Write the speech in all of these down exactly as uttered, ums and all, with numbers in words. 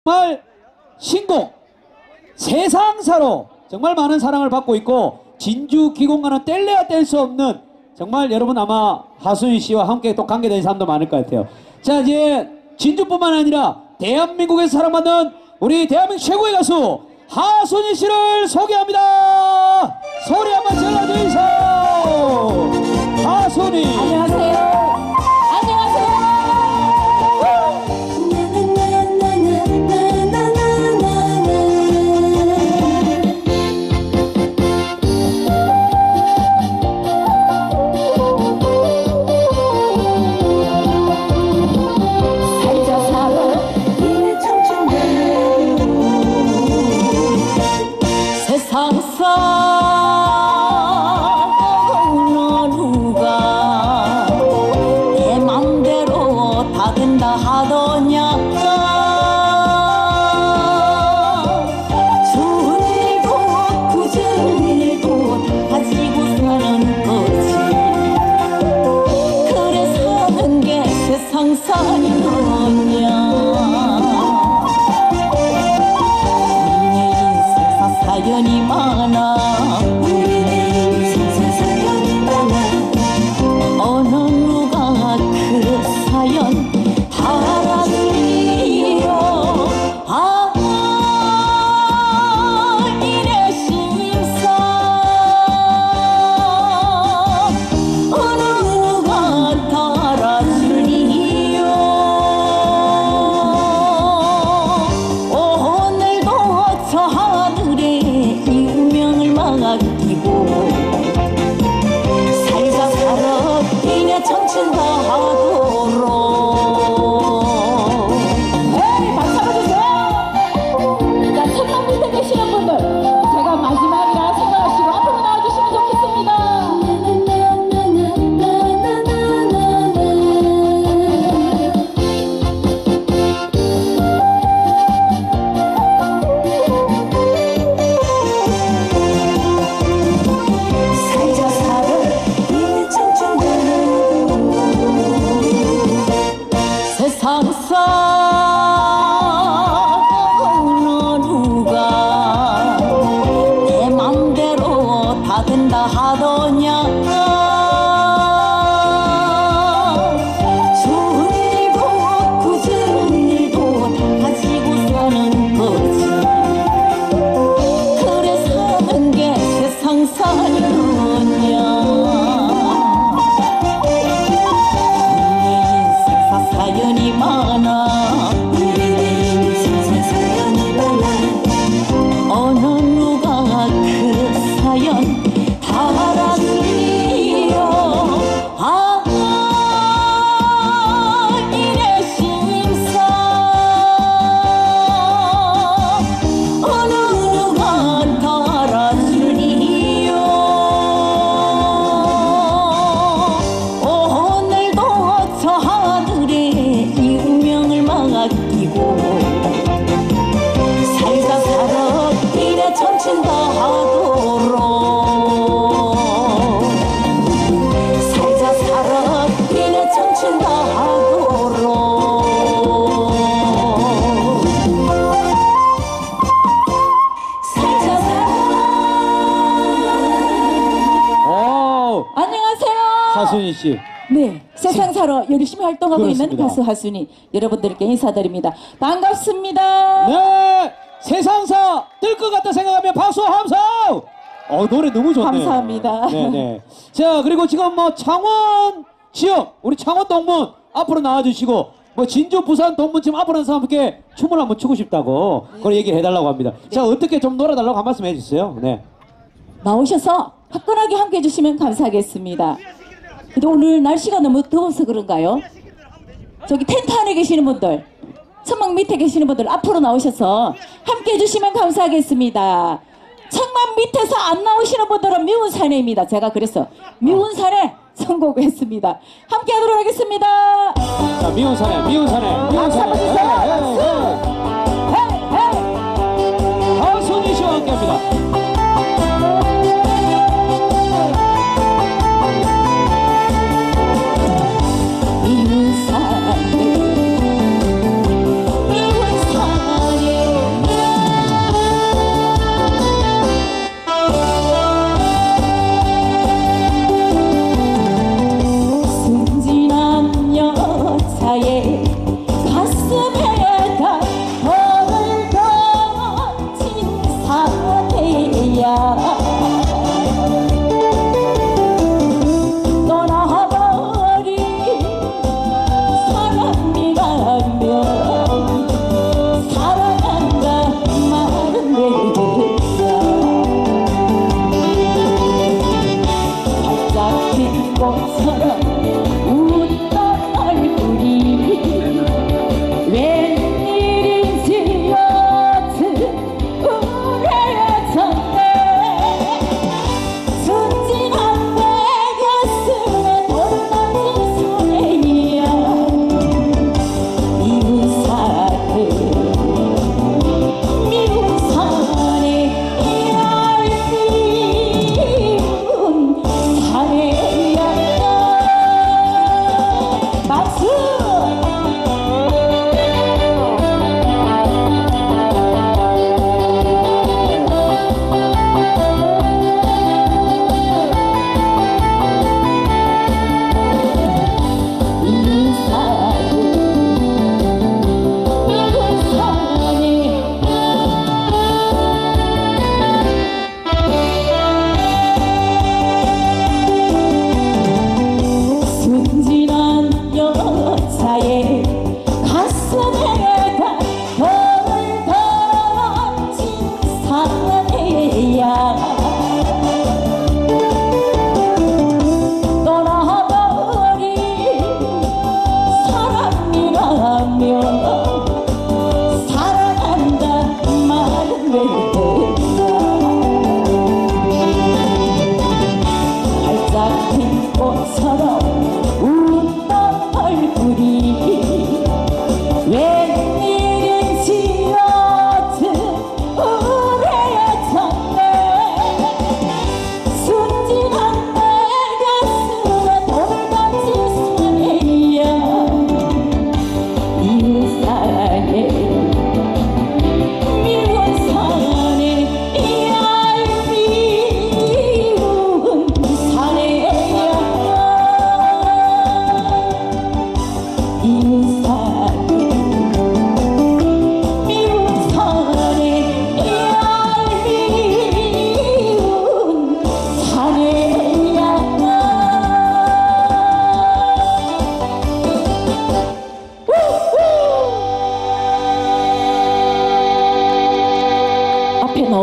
정말 신곡 세상사로 정말 많은 사랑을 받고 있고 진주 기공과는 뗄래야 뗄 수 없는 정말 여러분 아마 하수인 씨와 함께 또 관계된 사람도 많을 것 같아요. 자, 이제 진주뿐만 아니라 대한민국에서 사랑받는 우리 대한민국 최고의 가수 하수인 씨를 소개합니다. 소리 한번 질러주세요. 하수인. 안녕하세요. 사연이 많아 어느 누가 그 사연 달아드리요. 아 이래 심사 어느 누가 달아주리요. 오늘도 저 하늘에 운명을 맡기고 살자 살아 이내 청춘 다하도록. 에이, 박수 한번 주세요. 자, 천만 밑에 계시는 분들 제가 마지막이라 생각하시고 앞으로 나와주시면 좋겠습니다. 세상사 어느 누가 내 맘대로 다 된다 하더냐. 좋은 일도 굳은 일도 다 가지고 사는 거지. 그래 사는 게 세상 사느냐. 사연이 많아 사연이 많아 어느 누가 그 사연 달아드리요. 아 이래 심사 어느 누가 달아주리요. 오늘도 저 하늘에 운명을 맡기고 살자 살아 이래 청춘 다하도록. 살자 살아 이래 청춘 다하도록. 살자 살아. 오, 안녕하세요. 하수인 씨. 네, 세상사로 열심히 활동하고 그렇습니다. 있는 가수 하순이 여러분들께 인사드립니다. 반갑습니다. 네, 세상사 뜰 것 같다 생각하면 박수 함성. 어, 노래 너무 좋네요. 감사합니다. 네네. 자, 그리고 지금 뭐 창원 지역 우리 창원 동문 앞으로 나와주시고 뭐 진주 부산 동문 지금 앞으로 나서 함께 춤을 한번 추고 싶다고 그걸 얘기를 해달라고 합니다. 자, 어떻게 좀 놀아달라고 한 말씀 해주세요. 네. 나오셔서 화끈하게 함께 해주시면 감사하겠습니다. 근데 오늘 날씨가 너무 더워서 그런가요? 저기 텐트 안에 계시는 분들, 천막 밑에 계시는 분들 앞으로 나오셔서 함께 해주시면 감사하겠습니다. 천막 밑에서 안 나오시는 분들은 미운 사내입니다. 제가 그래서 미운 사내 선곡했습니다. 함께 하도록 하겠습니다. 자, 미운 사내, 미운 사내, 미운 박수 한번 사내. 주세요. 네, 박수. 네, 헤이, 네. 하수인 씨와 함께합니다. 미운 사내 미운 사내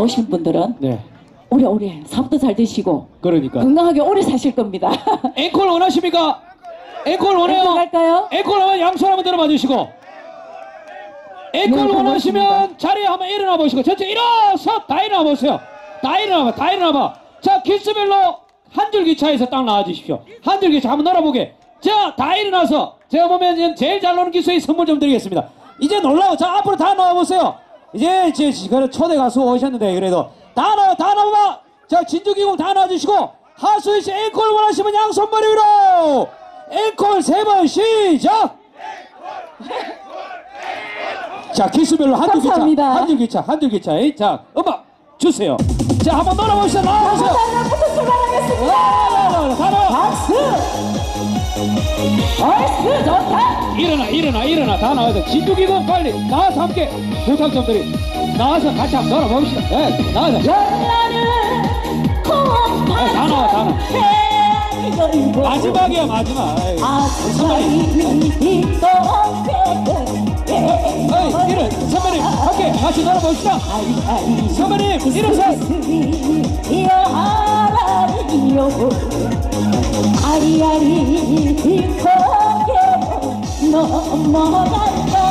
나오신 분들은 네. 오래오래 사업도 잘 되시고 그러니까. 건강하게 오래 사실 겁니다. 앵콜 원하십니까? 앵콜 원해요? 앵콜 할까요? 앵콜 하면 양손 한번 들어봐 주시고. 앵콜 네, 원하시면 고맙습니다. 자리에 한번 일어나 보시고. 전체 일어서 다 일어나 보세요. 다 일어나봐, 다 일어나봐. 자, 기수별로 한 줄 기차에서 딱 나와 주십시오. 한 줄 기차 한번 놀아보게. 자, 다 일어나서 제가 보면 이제 제일 잘 노는 기수에 선물 좀 드리겠습니다. 이제 놀라워. 자, 앞으로 다 나와 보세요. 이제 제 그 초대 가수 오셨는데 그래도 다 나와, 다 나와. 자, 진주기공 다 나와주시고 하수희 씨 앵콜 원하시면 양손 머리 위로. 앵콜 세 번 시작. 자, 기수별로 한 줄 기차, 감사합니다. 한 줄 기차, 한 줄 기차. 자, 음악 주세요. 자, 한번 놀아봅시다. 나와보세요. 부터 출발하겠습니다. 다 나와. 박수! 얼스 좋다! 일어나, 일어나, 일어나. 다 나와서 진주기공 빨리 나와서 함께 부탁 좀 드리. 나와서 같이 한번 놀아봅시다. 네, 나와서. 열나는 네, 다 나와, 다 나와. 이거 마지막이야, 마지막. 에이. 아사히 또 어이, 일어, 선배님, 함께 같이 놀아봅시다. 선배님, 일어서. 이어하라니요 아리아리 고개 넘어간다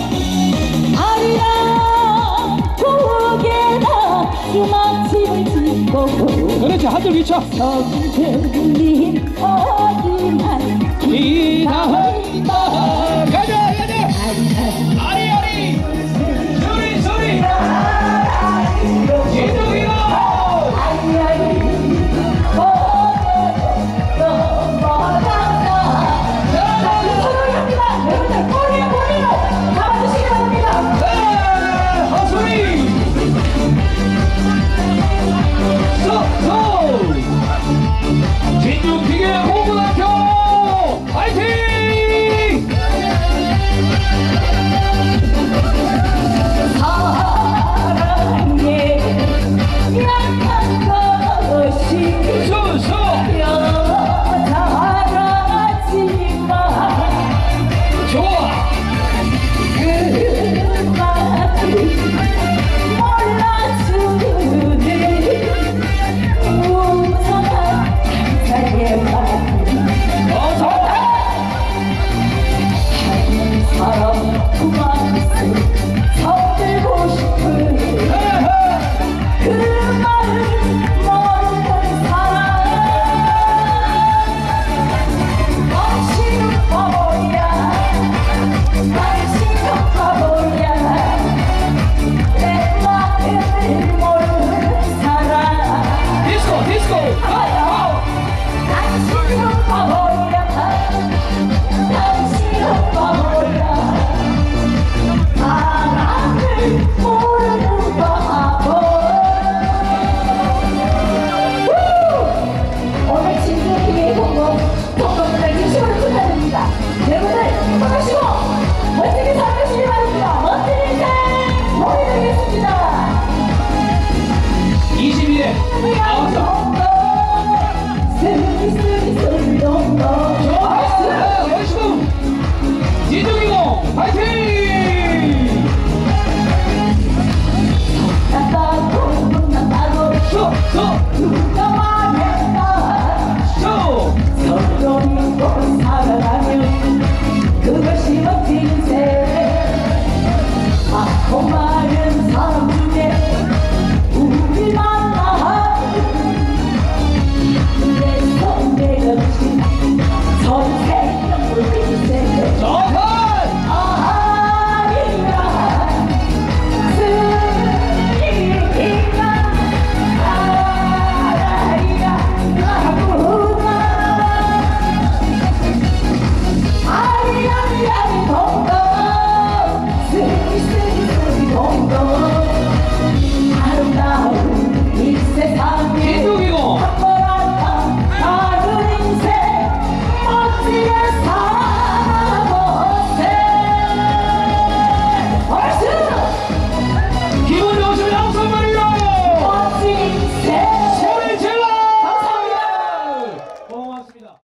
아리랑 고개나 주먹집을 짚고 그렇지, 한 줄 기차. 성들님 어디만 기다린다. 가자, 가자.